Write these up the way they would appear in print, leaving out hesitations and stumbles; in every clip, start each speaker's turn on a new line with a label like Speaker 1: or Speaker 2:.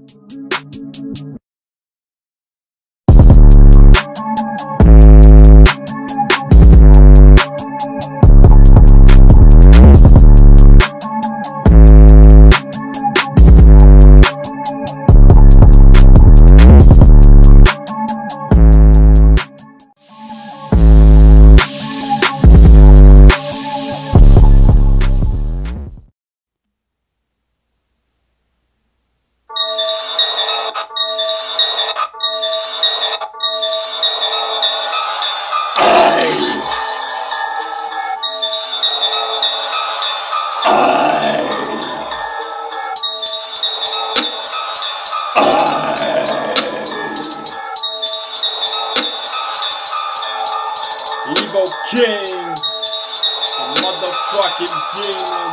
Speaker 1: Evil King, a motherfucking demon.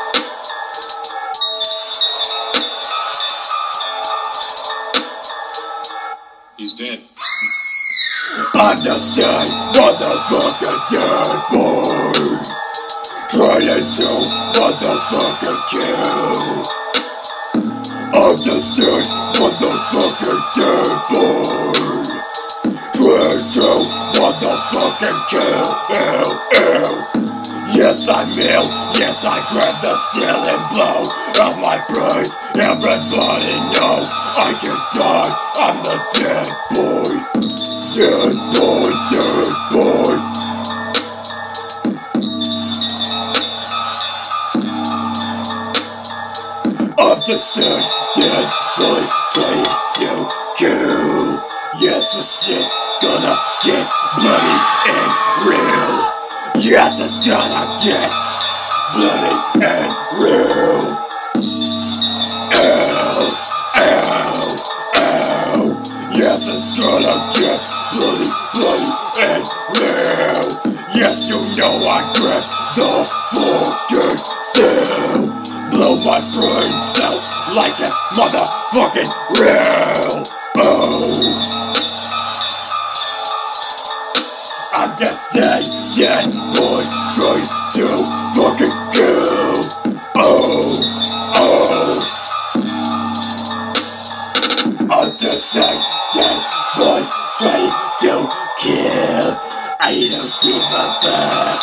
Speaker 2: He's dead.
Speaker 3: Understand, motherfucking dead boy. Trying to motherfucking kill. Understand, motherfucking dead boy. Trying to motherfucking kill. Yes, I'm ill. Yes, I grab the steel and blow out my brains. Everybody know I can die. I'm the dead boy. Dead boy, dead boy. I'm just dead boy trying to kill. Yes, this shit gonna get bloody and real. Yes, it's gonna get bloody and real. Ow, ow, ow. Yes, it's gonna get bloody and real. Yes, you know I grab the fucking steel. Blow my brains out like it's motherfucking real. Oh, I'm just a dead boy trying to fucking kill. Oh, oh. I'm just a dead boy trying to kill. I don't give a fuck.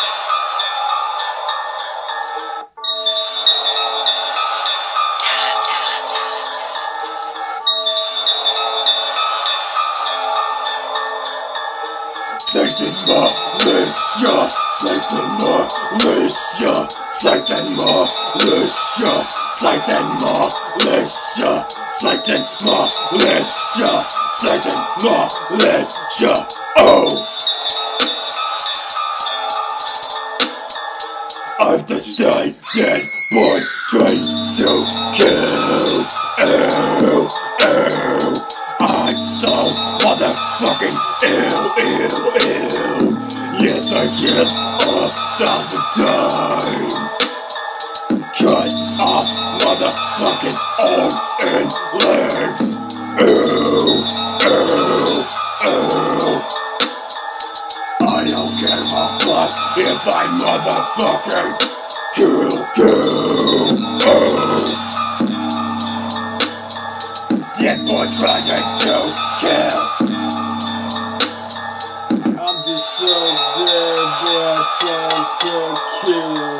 Speaker 3: Satan militia, Satan militia, Satan militia, Satan militia, Satan militia, Satan militia. Oh, I'm just a dead boy trying to kill. Ew, ew. I'm so motherfucking ill. Yes, I killed 1,000 times. Cut off motherfucking arms and legs. Ew. I don't give a fuck if I motherfucking kill. Oh. Dead boy trying to kill.
Speaker 1: I'm just a dead boy trying to kill.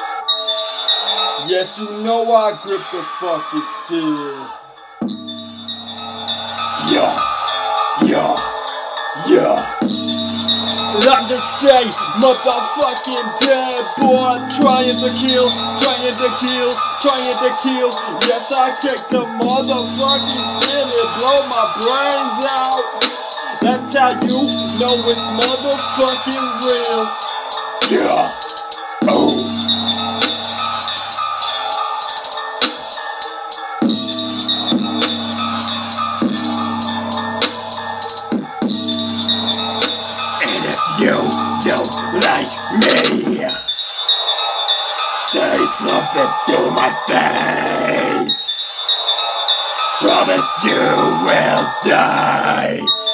Speaker 1: Yes, you know I grip the fucking steel. Yeah. I'm just a motherfucking dead boy trying to kill. Yes, I take the motherfucking steel and blow my brains out. That's how you know it's motherfucking real.
Speaker 3: Yeah. Oh. And if you don't like me, say something to my face. Promise you will die.